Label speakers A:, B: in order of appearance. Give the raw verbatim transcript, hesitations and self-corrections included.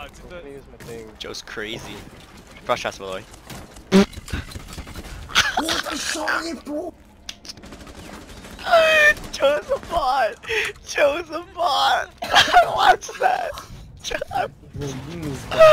A: Ah, 진짜.
B: Use my thing.
C: Joe's crazy. Brush us, Malloy.
B: What? I saw it, bro!
C: Joe's a bot! Joe's a bot! Watch that!
B: Bro, you missed that.